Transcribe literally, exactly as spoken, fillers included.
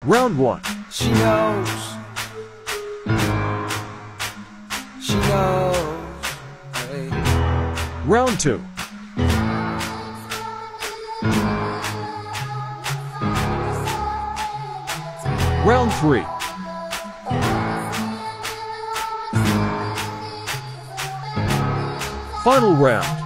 Round one. She knows. She knows. Hey. Round two. Round three. Final round.